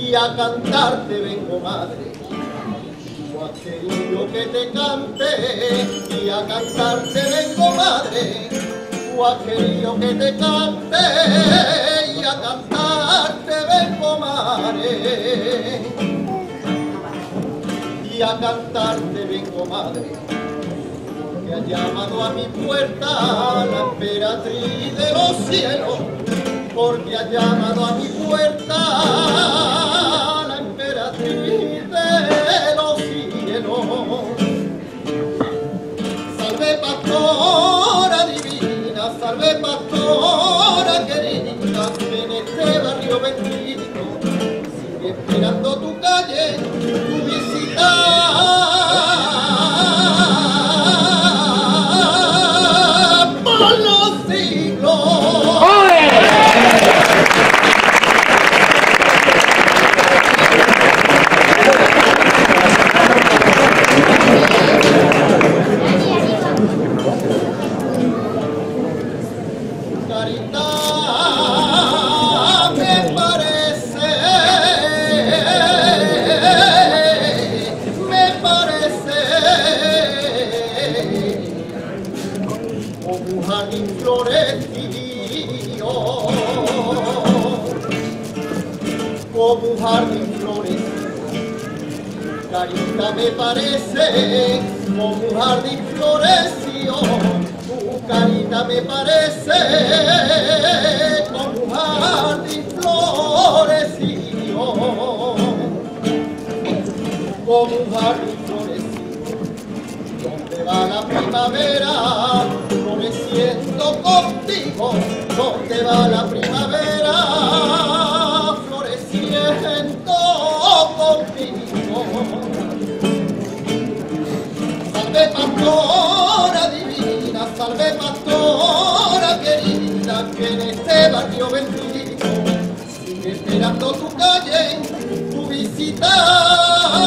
y a cantarte vengo, madre. Tú has querido que te cante y a cantarte vengo, madre. Tú has querido que te cante y a cantarte vengo, madre. Y a cantarte vengo, madre. Que ha llamado a mi puerta la emperatriz de los cielos, porque ha llamado a mi puerta la emperatriz de los cielos. Salve pastora divina, salve pastora querida, en este barrio bendito sigue esperando tu calle, tu visita. Como un jardín florecido, carita me parece, como un jardín florecido, tu carita me parece, como un jardín florecido, como un jardín florecido, donde va la primavera, floreciendo contigo, donde va la primavera, contigo. Salve pastora divina, salve pastora querida, que en este barrio bendito sigue esperando tu calle, tu visita.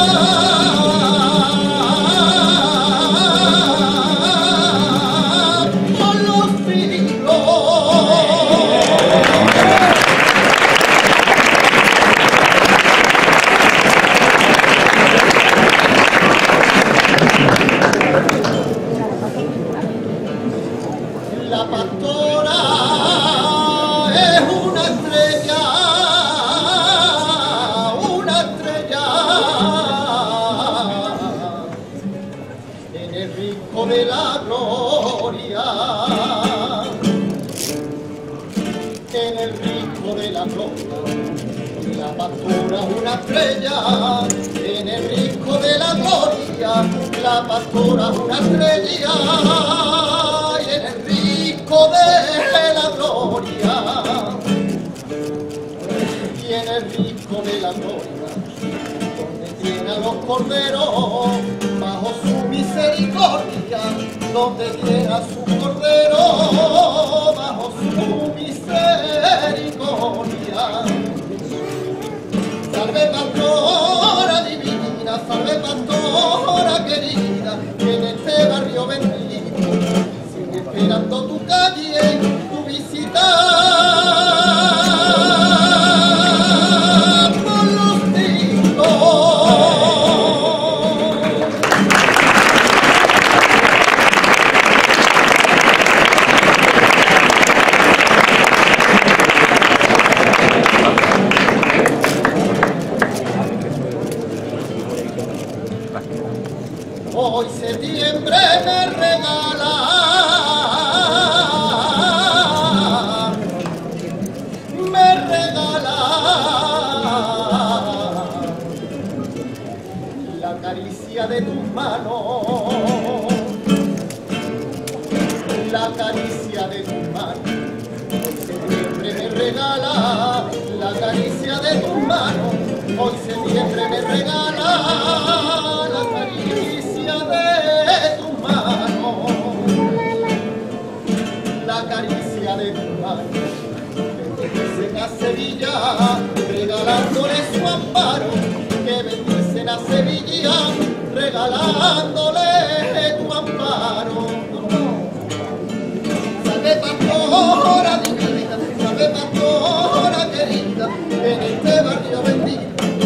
La pastora es una estrella en el rincón de la gloria, en el rincón de la gloria. La pastora es una estrella en el rincón de la gloria, la pastora es una estrella en el rico de la gloria, y en el rico de la gloria, donde tiene a los corderos bajo su misericordia, donde tiene a su cordero bajo su misericordia. Salve pastora divina, salve pastora querida, que en este barrio bendito sigue esperando tu calle, tu visita. Por los siglos. Hoy septiembre me regala la caricia de tus manos, la caricia de tus manos. Hoy septiembre me regala la caricia de tus manos, hoy septiembre me regala la caricia de tus manos, la caricia de tus manos. Bendicen a Sevilla, regalándole su amparo, que bendicen a Sevilla, regalándole tu amparo. Salve pastora divina, salve pastora querida, en este barrio bendito